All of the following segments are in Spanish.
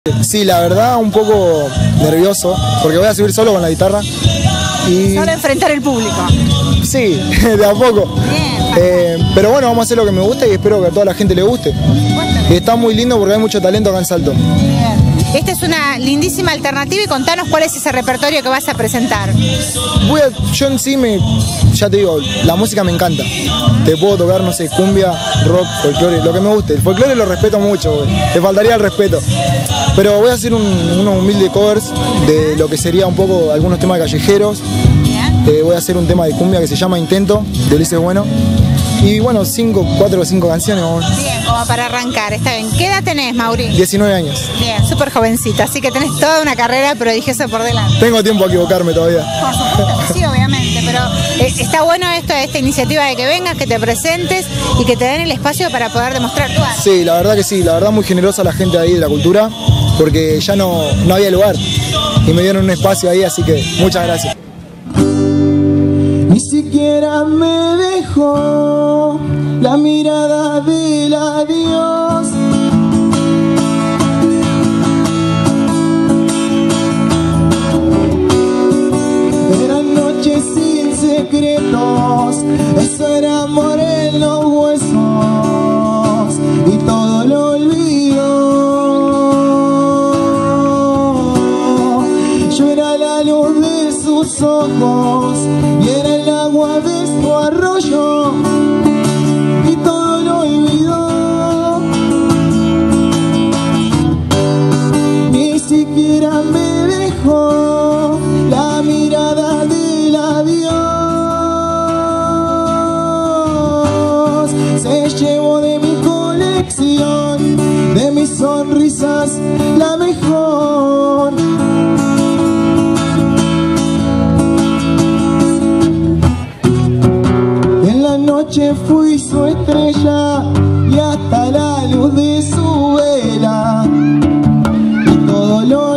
Sí, la verdad un poco nervioso, porque voy a subir solo con la guitarra y... Solo enfrentar el público. Sí, de a poco. Bien. Pero bueno, vamos a hacer lo que me gusta y espero que a toda la gente le guste. Y está muy lindo porque hay mucho talento acá en Salto. Bien. Esta es una lindísima alternativa y contanos cuál es ese repertorio que vas a presentar. Yo en sí, ya te digo, la música me encanta. Te puedo tocar, no sé, cumbia, rock, folclore, lo que me guste. El folclore lo respeto mucho, güey. Te faltaría el respeto. Pero voy a hacer unos humildes covers de lo que sería un poco algunos temas callejeros. Voy a hacer un tema de cumbia que se llama Intento, de Ulises Bueno. Y bueno, 4 o 5 canciones. Bien, como para arrancar, está bien. ¿Qué edad tenés, Mauri? 19 años. Bien, súper jovencita, así que tenés toda una carrera prodigiosa por delante. Tengo tiempo a equivocarme todavía. Por supuesto que sí, obviamente, pero está bueno esta iniciativa de que vengas, que te presentes y que te den el espacio para poder demostrar tu arte. Sí, la verdad que sí, la verdad muy generosa la gente ahí de la cultura, porque ya no había lugar y me dieron un espacio ahí, así que muchas gracias. Ni siquiera me dejó la mirada del adiós. Eran noches sin secretos, eso era amor en los huesos y todo lo olvidó. Yo era la luz de sus ojos y era el agua de su arroyo y todo lo olvidó. Ni siquiera me dejó la mirada del adiós. Se llevó de mi colección, de mis sonrisas, la mejor. Fui su estrella y hasta la luz de su vela y todo lo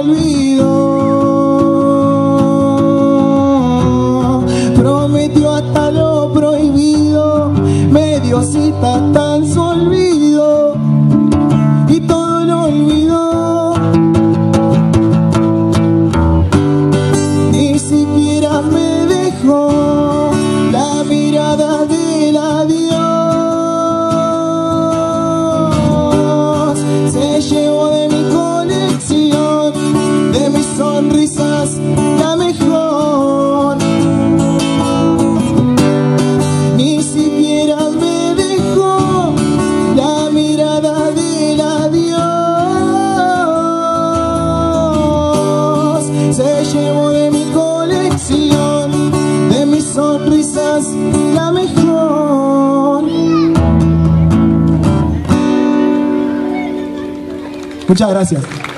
olvidó. Prometió hasta lo prohibido, me dio cita hasta en su olvido y todo lo olvidó. Ni siquiera me dejó la mirada del adiós. Se llevó de mi colección, de mis sonrisas, la mejor. Ni siquiera me dejó la mirada del adiós. Se llevó de mi colección, de mis sonrisas, la mejor. Muchas gracias.